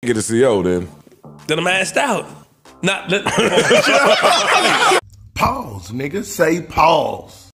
Get a CO then. Then I'm asked out. Not Pause, nigga. Say pause.